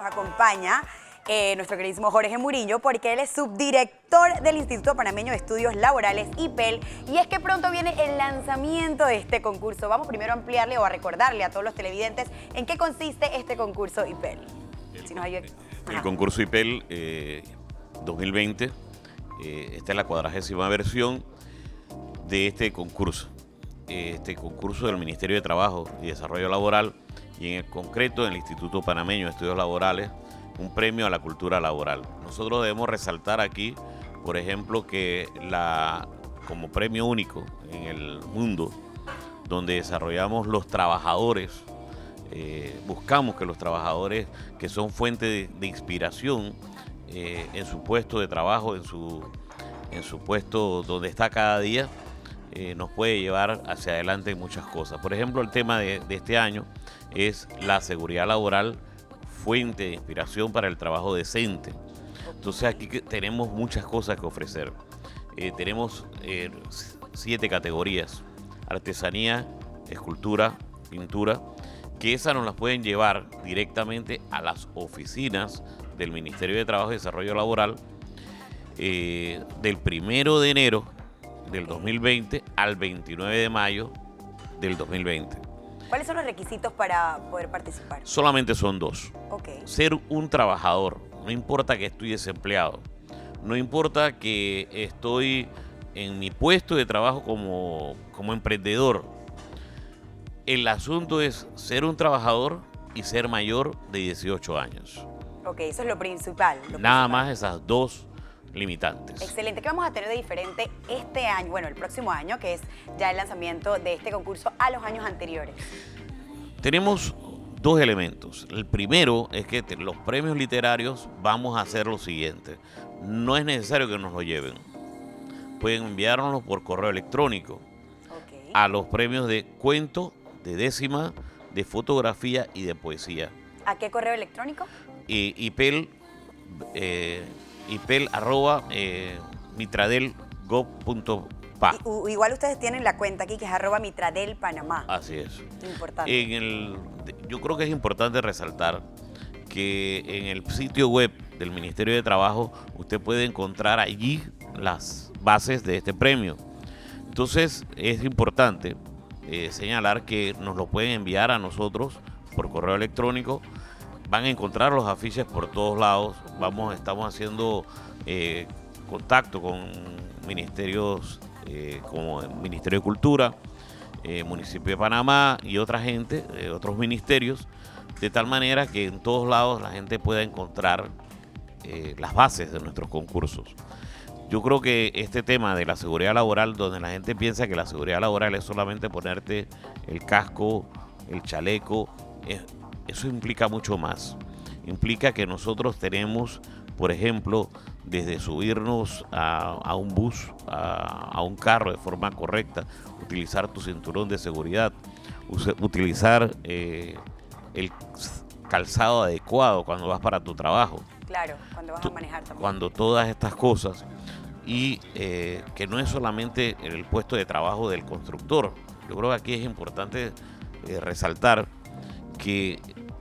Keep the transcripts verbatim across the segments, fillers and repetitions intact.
nos acompaña eh, nuestro queridísimo Jorge Murillo, porque él es subdirector del Instituto Panameño de Estudios Laborales, I P E L, y es que pronto viene el lanzamiento de este concurso. Vamos primero a ampliarle o a recordarle a todos los televidentes en qué consiste este concurso I P E L. El, si nos ayuda. el concurso I P E L eh, dos mil veinte, eh, esta es la cuadragésima versión de este concurso. Este concurso del Ministerio de Trabajo y Desarrollo Laboral, y en el concreto en el Instituto Panameño de Estudios Laborales, un premio a la cultura laboral. Nosotros debemos resaltar aquí, por ejemplo, que la, como premio único en el mundo, donde desarrollamos los trabajadores, eh, buscamos que los trabajadores que son fuente de, de inspiración eh, en su puesto de trabajo, en su, en su puesto donde está cada día, Eh, nos puede llevar hacia adelante en muchas cosas. Por ejemplo, el tema de, de este año es la seguridad laboral, fuente de inspiración para el trabajo decente. Entonces aquí tenemos muchas cosas que ofrecer. Eh, tenemos eh, siete categorías: artesanía, escultura, pintura, que esas nos las pueden llevar directamente a las oficinas del Ministerio de Trabajo y Desarrollo Laboral eh, del primero de enero del dos mil veinte al veintinueve de mayo del dos mil veinte. ¿Cuáles son los requisitos para poder participar? Solamente son dos. Okay. Ser un trabajador, no importa que estoy desempleado, no importa que estoy en mi puesto de trabajo como, como emprendedor. El asunto es ser un trabajador y ser mayor de dieciocho años. Ok, eso es lo principal. Lo Nada principal. más esas dos limitantes. Excelente. ¿Qué vamos a tener de diferente este año, bueno, el próximo año, que es ya el lanzamiento de este concurso, a los años anteriores? Tenemos dos elementos. El primero es que los premios literarios vamos a hacer lo siguiente. No es necesario que nos lo lleven. Pueden enviárnoslo por correo electrónico. Okay. A los premios de cuento, de décima, de fotografía y de poesía. ¿A qué correo electrónico? Y, I P E L, eh, I P E L arroba eh, mitradel.gov punto pa. Igual ustedes tienen la cuenta aquí que es arroba Mitradel Panamá. Así es. Importante. En el, yo creo que es importante resaltar que en el sitio web del Ministerio de Trabajo usted puede encontrar allí las bases de este premio. Entonces es importante eh, señalar que nos lo pueden enviar a nosotros por correo electrónico. Van a encontrar los afiches por todos lados. Vamos, estamos haciendo eh, contacto con ministerios eh, como el Ministerio de Cultura, eh, Municipio de Panamá y otra gente, eh, otros ministerios, de tal manera que en todos lados la gente pueda encontrar eh, las bases de nuestros concursos. Yo creo que este tema de la seguridad laboral, donde la gente piensa que la seguridad laboral es solamente ponerte el casco, el chaleco, es, eso implica mucho más. Implica que nosotros tenemos, por ejemplo, desde subirnos a, a un bus, a, a un carro de forma correcta, utilizar tu cinturón de seguridad, utilizar eh, el calzado adecuado cuando vas para tu trabajo. Claro, cuando vas tu, a manejar también. Cuando todas estas cosas, y eh, que no es solamente el puesto de trabajo del constructor. Yo creo que aquí es importante eh, resaltar que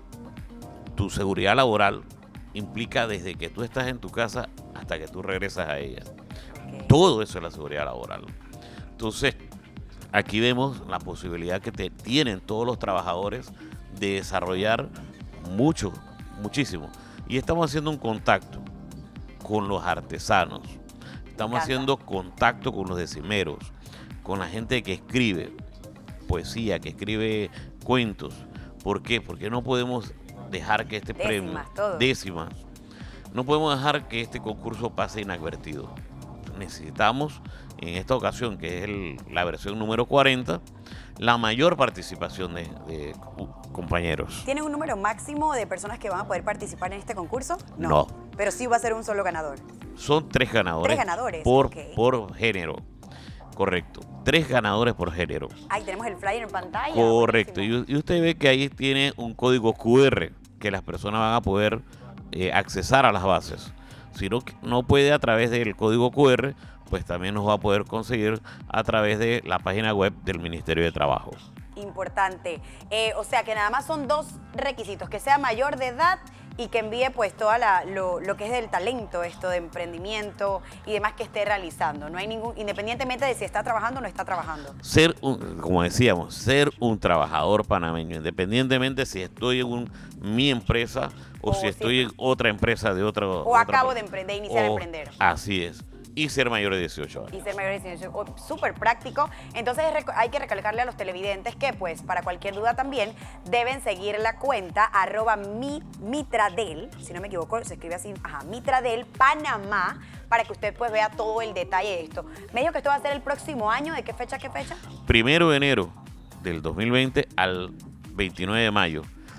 tu seguridad laboral implica desde que tú estás en tu casa hasta que tú regresas a ella. Okay. Todo eso es la seguridad laboral. Entonces, aquí vemos la posibilidad que te, tienen todos los trabajadores de desarrollar mucho, muchísimo. Y estamos haciendo un contacto con los artesanos, estamos haciendo contacto con los decimeros, con la gente que escribe poesía, que escribe cuentos. ¿Por qué? Porque no podemos dejar que este décimas, premio, todo. décimas, no podemos dejar que este concurso pase inadvertido. Necesitamos, en esta ocasión, que es el, la versión número cuarenta, la mayor participación de, de compañeros. ¿Tienen un número máximo de personas que van a poder participar en este concurso? No. no. Pero sí va a ser un solo ganador. Son tres ganadores. Tres ganadores. Por, okay. por género. Correcto. Tres ganadores por género. Ahí tenemos el flyer en pantalla. Correcto. Y, y usted ve que ahí tiene un código Q R que las personas van a poder eh, accesar a las bases. Si no, no puede a través del código Q R, pues también nos va a poder conseguir a través de la página web del Ministerio de Trabajo. Importante. Eh, o sea que nada más son dos requisitos, que sea mayor de edad y que envíe pues toda la, lo, lo que es del talento, esto de emprendimiento y demás que esté realizando. No hay ningún, independientemente de si está trabajando o no está trabajando. Ser, un, como decíamos, ser un trabajador panameño, independientemente si estoy en un, mi empresa o, o si estoy sí. en otra empresa de otro. O otra acabo de emprender, de iniciar a emprender. Así es. Y ser mayor de dieciocho años. Y ser mayor de dieciocho, oh, súper práctico. Entonces hay que recalcarle a los televidentes que, pues, para cualquier duda también, deben seguir la cuenta arroba mi, mitradel, si no me equivoco, se escribe así, ajá, Mitradel Panamá, para que usted pues vea todo el detalle de esto. Me dijo que esto va a ser el próximo año, ¿de qué fecha, qué fecha? Primero de enero del dos mil veinte al veintinueve de mayo.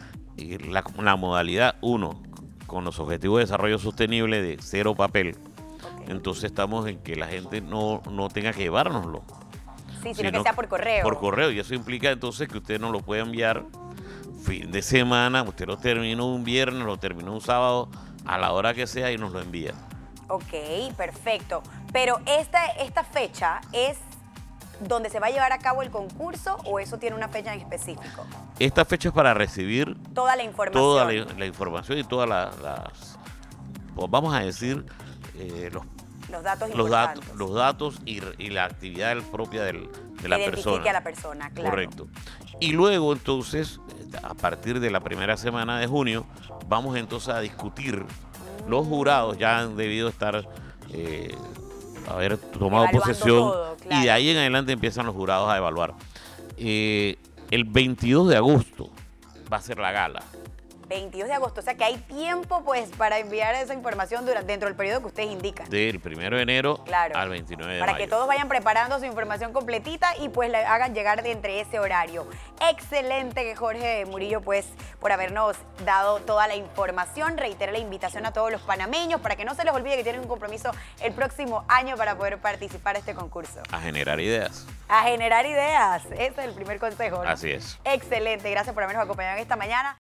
Y la, la modalidad uno, con los objetivos de desarrollo sostenible de cero papel. Entonces estamos en que la gente no, no tenga que llevárnoslo. Sí, sino, sino que sea por correo. Por correo. Y eso implica entonces que usted no lo puede enviar fin de semana. Usted lo terminó un viernes, lo terminó un sábado, a la hora que sea y nos lo envía. Ok, perfecto. Pero esta, esta fecha es donde se va a llevar a cabo el concurso o eso tiene una fecha en específico. Esta fecha es para recibir toda la información. Toda la, la información y todas la, las, pues vamos a decir, eh, los Los datos los datos, los datos y, y la actividad propia del, de la Identifique persona. a la persona, claro. Correcto. Y luego entonces, a partir de la primera semana de junio, vamos entonces a discutir. Mm. Los jurados ya han debido estar, eh, haber tomado evaluando posesión todo, claro. Y de ahí en adelante empiezan los jurados a evaluar. Eh, el veintidós de agosto va a ser la gala. veintidós de agosto, o sea que hay tiempo pues para enviar esa información durante, dentro del periodo que ustedes indican. Del primero de enero claro, al veintinueve de para mayo. que todos vayan preparando su información completita y pues le hagan llegar de entre ese horario. Excelente, Jorge Murillo, pues por habernos dado toda la información. Reitero la invitación a todos los panameños para que no se les olvide que tienen un compromiso el próximo año para poder participar en este concurso. A generar ideas. A generar ideas, ese es el primer consejo, ¿no? Así es. Excelente, gracias por habernos acompañado esta mañana.